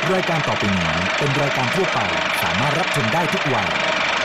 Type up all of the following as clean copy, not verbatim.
รายการต่อไปนี้เป็นรายการทั่วไปสามารถรับชมได้ทุกวัย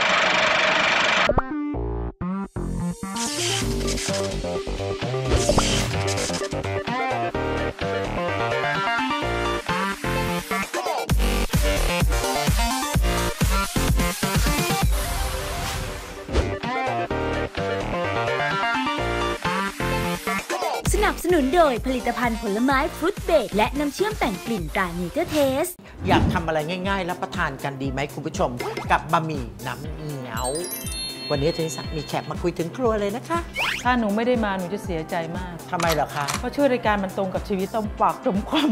สนับสนุนโดยผลิตภัณฑ์ผลไม้ฟรุตเบรดและน้ำเชื่อมแต่งกลิ่นตราเนเจอร์เทสอยากทำอะไรง่ายๆรับประทานกันดีไหมคุณผู้ชมกับบะหมี่น้ำเงี้ยววันนี้เจนิสักมีแขกมาคุยถึงครัวเลยนะคะถ้าหนูไม่ได้มาหนูจะเสียใจมากทำไมเหรอคะเพราะชื่อรายการมันตรงกับชีวิตต้มปากต้มความ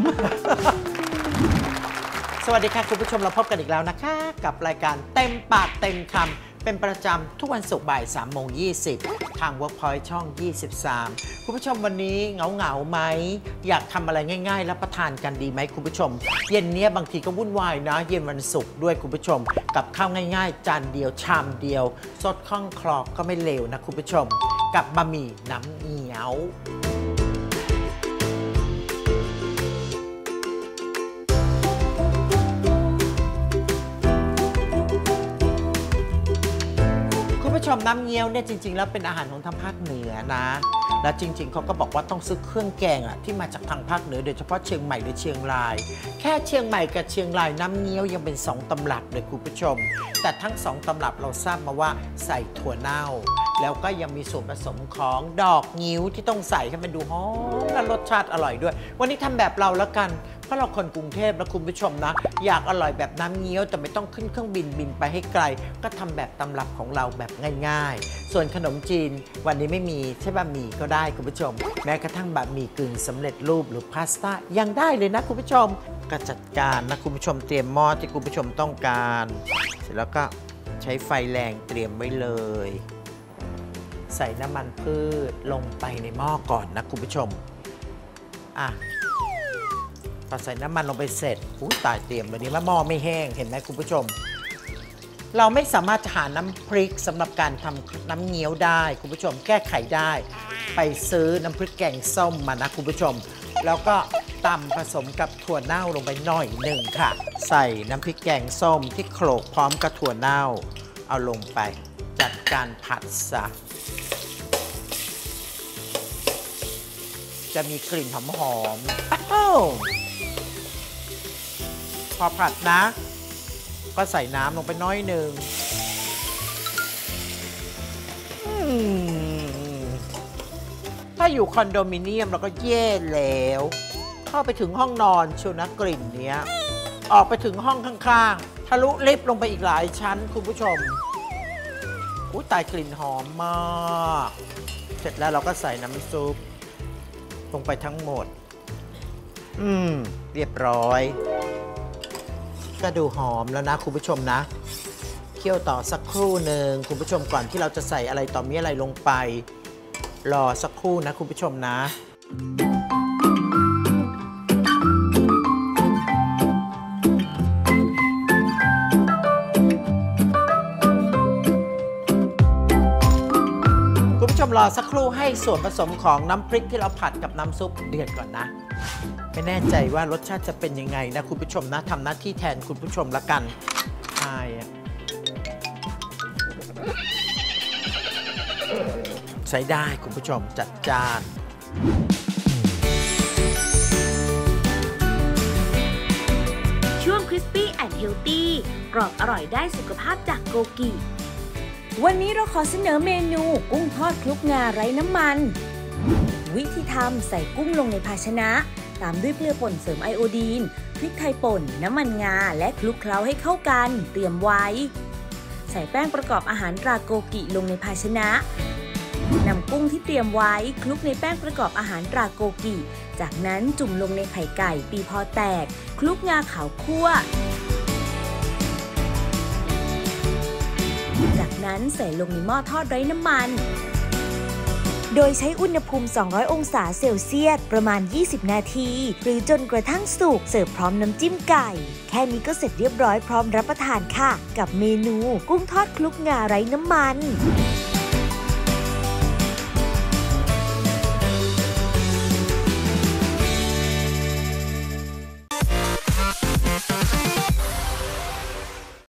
สวัสดีค่ะคุณผู้ชมเราพบกันอีกแล้วนะคะกับรายการเต็มปากเต็มคำเป็นประจำทุกวันศุกร์บ่าย3:20ทาง Workpoint ช่อง 23คุณผู้ชมวันนี้เหงาไหมอยากทำอะไรง่ายๆรับประทานกันดีไหมคุณผู้ชมเย็นนี้บางทีก็วุ่นวายนะเย็นวันศุกร์ด้วยคุณผู้ชมกับข้าวง่ายๆจานเดียวชามเดียวสดคล่องคลอกก็ไม่เลวนะคุณผู้ชมกับบะหมี่น้ำเงี้ยวผู้ชมน้ำเงี้ยวเนี่ยจริงๆแล้วเป็นอาหารของทางภาคเหนือนะและจริงๆเขาก็บอกว่าต้องซื้อเครื่องแกงอะที่มาจากทางภาคเหนือโดยเฉพาะเชียงใหม่หรือเชียงรายแค่เชียงใหม่กับเชียงรายน้ำเงี้ยวยังเป็น2ตำรับเลยคุณผู้ชมแต่ทั้ง2ตำรับเราทราบมาว่าใส่ถั่วเน่าแล้วก็ยังมีส่วนผสมของดอกงิ้วที่ต้องใส่ให้มันดูหอมและรสชาติอร่อยด้วยวันนี้ทำแบบเราแล้วกันเพราะเราคนกรุงเทพและคุณผู้ชมนะอยากอร่อยแบบน้ำเงี้ยวแต่ไม่ต้องขึ้นเครื่องบินไปให้ไกลก็ทำแบบตำรับของเราแบบง่ายๆส่วนขนมจีนวันนี้ไม่มีใช่บะหมี่ก็ได้คุณผู้ชมแม้กระทั่งบะหมี่กึ่งสำเร็จรูปหรือพาสต้ายังได้เลยนะคุณผู้ชมก็จัดการนะคุณผู้ชมเตรียมหม้อที่คุณผู้ชมต้องการเสร็จแล้วก็ใช้ไฟแรงเตรียมไว้เลยใส่น้ำมันพืชลงไปในหม้อก่อนนะคุณผู้ชมพอใส่น้ำมันลงไปเสร็จตายเตรียมแบบนี้แล้วหม้อไม่แห้งเห็นไหมคุณผู้ชมเราไม่สามารถจะหาน้ำพริกสำหรับการทำน้ำเงี้ยวได้คุณผู้ชมแก้ไขได้ไปซื้อน้ำพริกแกงส้มมานะคุณผู้ชมแล้วก็ตำผสมกับถั่วเน่าลงไปหน่อยหนึ่งค่ะใส่น้ำพริกแกงส้มที่โขลกพร้อมกับถั่วเน่าเอาลงไปจัดการผัดซะจะมีกลิ่นหอมพอผัดนะก็ใส่น้ำลงไปน้อยหนึ่งถ้าอยู่คอนโดมิเนียมเราก็แย่แล้วเข้าไปถึงห้องนอนชูนะกลิ่นเนี้ยออกไปถึงห้องข้างๆทะลุลิฟต์ลงไปอีกหลายชั้นคุณผู้ชมตายกลิ่นหอมมากเสร็จแล้วเราก็ใส่น้ำซุปลงไปทั้งหมดเรียบร้อยก็ดูหอมแล้วนะคุณผู้ชมนะเคี่ยวต่อสักครู่หนึ่งคุณผู้ชมก่อนที่เราจะใส่อะไรต่อมีอะไรลงไปรอสักครู่นะคุณผู้ชมนะคุณผู้ชมรอสักครู่ให้ส่วนผสมของน้ำพริกที่เราผัดกับน้ำซุปเดือดก่อนนะไม่แน่ใจว่ารสชาติจะเป็นยังไงนะคุณผู้ชมนะทำหน้าที่แทนคุณผู้ชมละกันใช้ได้คุณผู้ชมจัดจานช่วง Crispy and Healthy กรอบอร่อยได้สุขภาพจากโกกิวันนี้เราขอเสนอเมนูกุ้งทอดคลุกงาไร้น้ำมันวิธีทำใส่กุ้งลงในภาชนะตามด้วยเกลือป่นเสริมไอโอดีนพริกไทยป่นน้ำมันงาและคลุกเคล้าให้เข้ากันเตรียมไว้ใส่แป้งประกอบอาหารตราโกกิลงในภาชนะนำกุ้งที่เตรียมไว้คลุกในแป้งประกอบอาหารตราโกกิจากนั้นจุ่มลงในไข่ไก่ตีพอแตกคลุกงาขาวคั่วจากนั้นใส่ลงในหม้อทอดไร้น้ำมันโดยใช้อุณหภูมิ200องศาเซลเซียสประมาณ20นาทีหรือจนกระทั่งสุกเสิร์ฟพร้อมน้ำจิ้มไก่แค่นี้ก็เสร็จเรียบร้อยพร้อมรับประทานค่ะกับเมนูกุ้งทอดคลุกงาไร้น้ำมัน